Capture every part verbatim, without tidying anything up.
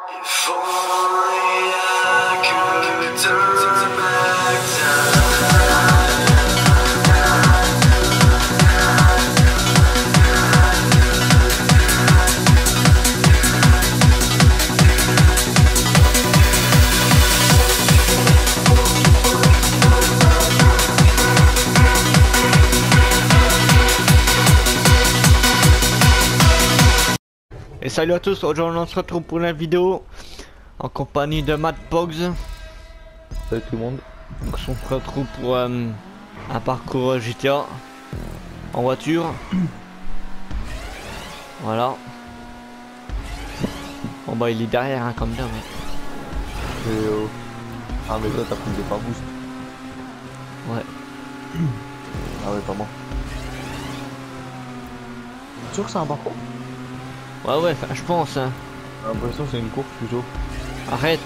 If only I could turn back time. Et salut à tous, aujourd'hui on se retrouve pour la vidéo en compagnie de Matt Pogs. Salut tout le monde. Donc on se retrouve pour euh, un parcours G T A en voiture. Voilà. Bon bah il est derrière hein, comme d'hab. Et euh... Ah mais toi t'as pris des pas boost. Ouais. Ah ouais pas moi. Tu es sûr que c'est un parcours? Ouais ouais, je pense hein. J'ai l'impression que c'est une course plutôt. Arrête.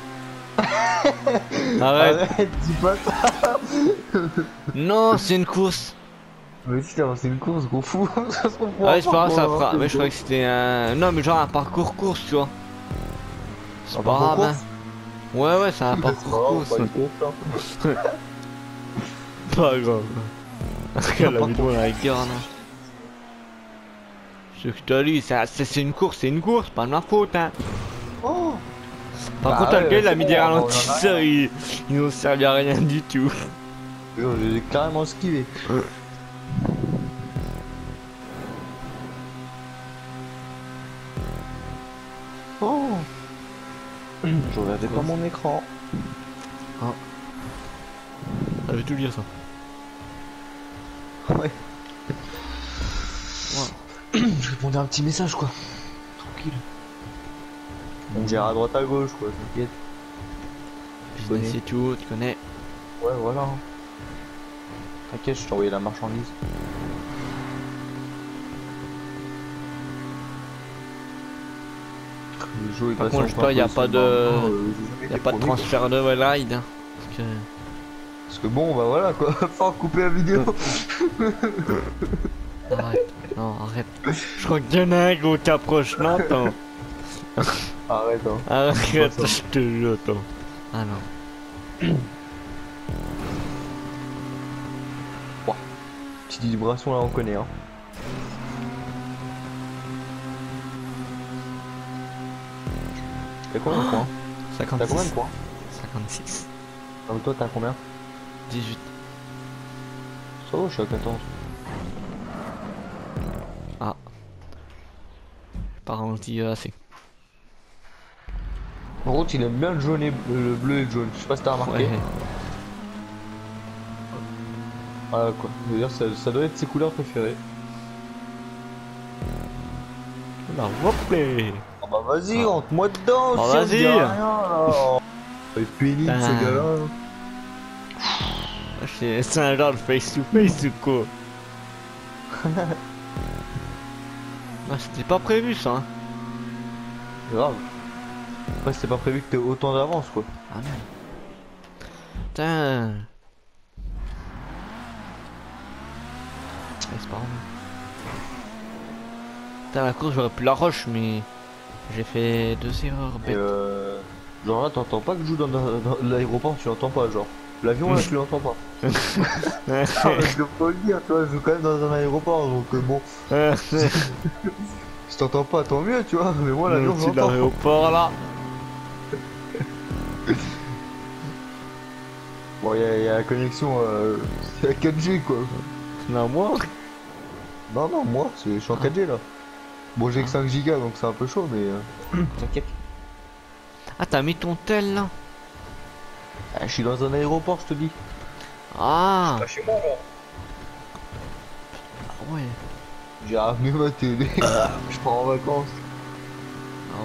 Arrête. Arrête, dis pas ça. Non, c'est une course. Mais si c'est une course, gros fou. Ça se comprend. Ouais, c'est pas grave, ça parcours, fera. hein, Mais je croyais que c'était un. Non, mais genre un parcours course, tu vois. C'est Un pas parcours grave. Hein. course Ouais, ouais, c'est un C'est parcours pas grave, course. pas une course, hein. Pas grave. Regarde la vidéo, la regarde. Ce que je te dis, c'est une course, c'est une course, pas de ma faute, hein. Oh. Par Bah contre, ouais, le gars, il a c'est mis bon, des on en a ralentisseurs, ils ils n'ont servi à rien du tout. J'ai carrément skivé. Oh. Je regardais pas mon écran. Ah. Ça veut tout dire ça. Ouais. Je répondais à un petit message quoi. Tranquille. On me dirait à droite à gauche quoi, t'inquiète. Business et tout, tu connais. Ouais voilà. T'inquiète, je t'ai envoyé la marchandise. Le jeu est Par passé contre, en j'espère qu'il n'y a plein pas de. euh, Il n'y a pas de transfert de ride. Hein, parce que. Parce que bon bah voilà quoi, faut couper la vidéo. Arrête, non, arrête. Je crois qu'il y en a un gros qui approche, non, attends. Arrête hein. Arrête, je te jure, attends. Ah non. Wow. Petite vibration là on connaît hein. T'as combien de points? T'as combien de cinquante-six. points? cinquante-six. Donc toi t'as combien? dix-huit. Ça va, je suis à quatorze. Ah. Pas ralenti euh, assez. En gros il aime bien le jaune et le bleu et le jaune, je sais pas si t'as remarqué. Ouais. Voilà quoi, je veux dire ça, ça doit être ses couleurs préférées. La replay. Ah bah vas-y, Ah. rentre-moi dedans, Oh, si on vas-y. dit rien là. C'est pénible Ah. ce gars-là. C'est c'est un genre de face to face ou quoi? Ah, c'était pas prévu ça. Hein. Grave. Après c'était pas prévu que t'aies autant d'avance quoi. Ah non. Putain. Ouais, c'est pas grave. Putain, la course j'aurais pu la rush mais j'ai fait deux erreurs Et bêtes. euh... Genre là t'entends pas que je joue dans, dans- dans l'aéroport, tu l'entends pas genre. L'avion là tu l'entends pas. Ah, mais je dois pas le dire, tu vois, je joue quand même dans un aéroport donc euh, bon. Si t'entends pas tant mieux tu vois, mais moi l'avion Au-dessus de j'entends. l'aéroport là. Bon y'a y a la connexion, euh... c'est la quatre G quoi. Non, moi. Non non moi c'est- je suis en quatre G là. Bon j'ai que cinq gigas donc c'est un peu chaud mais euh... t'inquiète. Ah, t'as mis ton tel là. Ah, je suis dans un aéroport je te dis. Ah. Pas chez moi là. Ah ouais. J'ai ramené ma télé. Je pars en vacances. Ah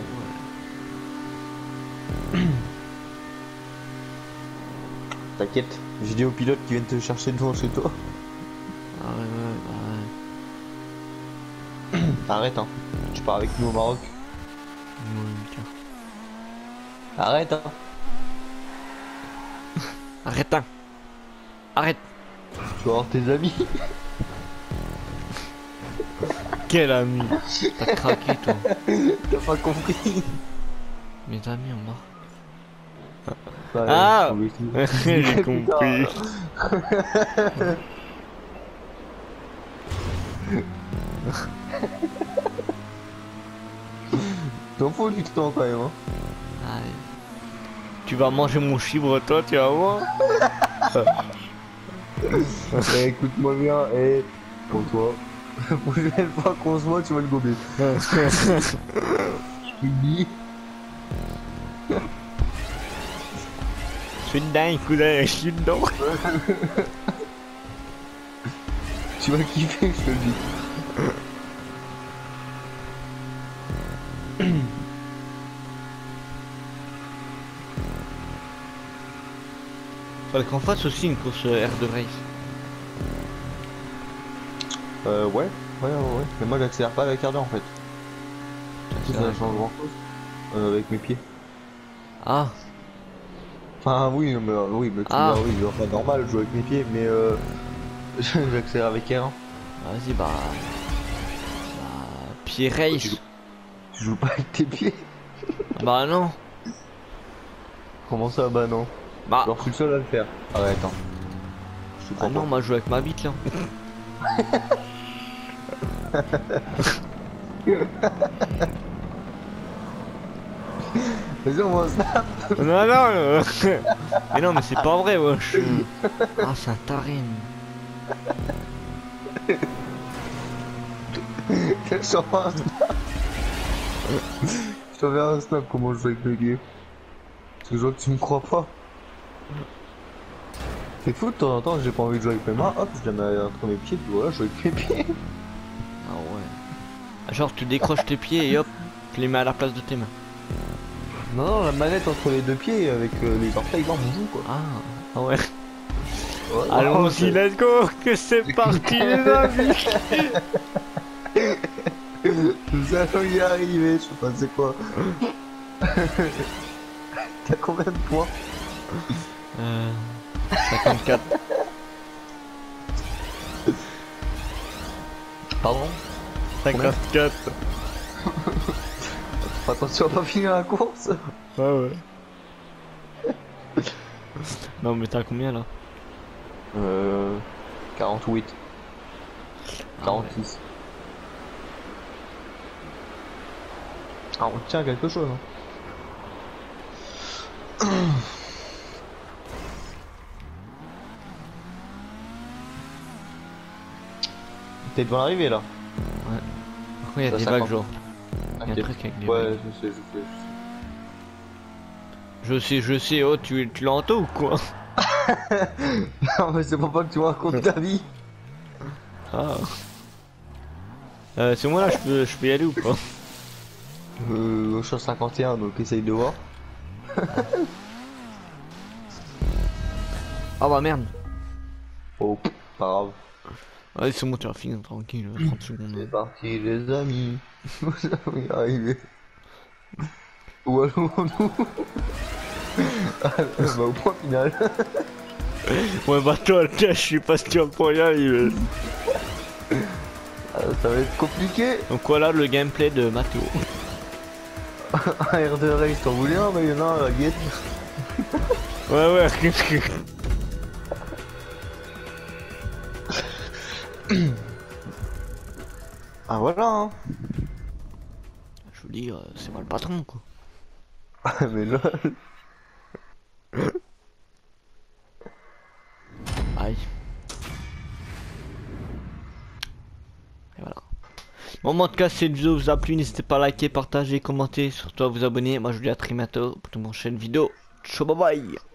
ouais. T'inquiète, vidéo pilote qui viennent te chercher devant chez toi. Ah ouais, ouais, ouais. Arrête hein, tu pars avec nous au Maroc. Ouais, tiens. Arrête hein. Arrête, hein. Arrête. Tu vas avoir tes amis. Quel ami. T'as craqué toi. T'as pas compris. Mes amis en bas. Ouais, Ah oui, oui. j'ai compris. T'en fous du temps quand même, hein. Allez. Tu vas manger mon chibre toi, tu vas voir. Eh, écoute-moi bien, et pour toi, la prochaine fois qu'on se voit, tu vas le gober. Je te le dis. Je suis dingue, cousin, je suis dedans. Tu vas kiffer, je te le dis. Faudrait qu'on fasse aussi une course air de race. Euh, ouais, ouais, ouais, ouais. Mais moi, j'accélère pas avec R deux en fait. Ça, ça change grand chose. Euh, avec mes pieds. Ah, Enfin, oui, mais, euh, oui, mais tu Ah. vois, oui, enfin, normal, je joue avec mes pieds, mais euh, j'accélère avec R un. vas-y, bah. Bah. Pied race. Tu joues pas avec tes pieds? Bah non. Comment ça, bah non? Bah. Alors, je suis le seul à le faire. Ah ouais, attends. Je te Ah crois non, pas. moi je joue avec ma bite là. Vas-y, on va se snap. non, non, euh, mais non, mais c'est pas vrai, wesh. Ah, c'est un tarine. Je t'envoie un snap. Je t'enverrai un snap comment je joue avec mes pieds. Parce que je vois que tu me crois pas. C'est fou de temps en temps, j'ai pas envie de jouer avec mes mains, hop, je la mets entre mes pieds, puis voilà, je joue avec mes pieds. Ah ouais. Genre, tu décroches tes pieds et hop, tu les mets à la place de tes mains. Non, non, la manette entre les deux pieds avec euh, les orteils dans mon joue, quoi. Ah, ah ouais. Ouais, Allons-y, ouais, let's go, que c'est parti, les amis. nous allons y arriver, je sais pas c'est quoi. T'as combien de points? Euh. cinquante-quatre. Pardon? cinquante-quatre. Attention à pas finir la course. Ouais, ouais. Non, mais t'as combien là? Euh... quarante-huit. Ah quarante-six. Ah, on tient quelque chose, hein. T'es devant l'arrivée, là. Ouais. Pourquoi il y a Ça, des ça vagues, compte. genre? Il y a un Ok. truc avec des Ouais, vagues. je sais, je sais, Je sais, je sais, oh, tu, tu l'entends ou quoi? je sais. Non, mais c'est pour pas que tu me racontes ta vie. Ah. Euh, c'est moi là, je peux, je peux y aller ou pas? Euh, je suis à cinquante et un, donc essaye de voir. Ah bah merde. Oh, pas grave. Allez, c'est bon, tu vas finir tranquille, trente secondes. C'est parti, les amis. Nous allons y arriver. Où allons-nous? Ah, bah, au point final. Ouais, bah toi, je suis pas sûr pour y arriver. Ah, ça va être compliqué. Donc voilà le gameplay de Mathéo. Un R deux Race, t'en voulais un, mais il y en a un à la guette. Ouais, ouais, qu'est-ce que. Ah voilà, hein. Je veux dire, c'est moi le patron quoi. Mais là... Aïe. Et voilà. Bon, en tout cas, si cette vidéo vous a plu, n'hésitez pas à liker, partager, commenter, surtout à vous abonner. Moi, je vous dis à très bientôt pour une prochaine vidéo. Ciao, bye bye.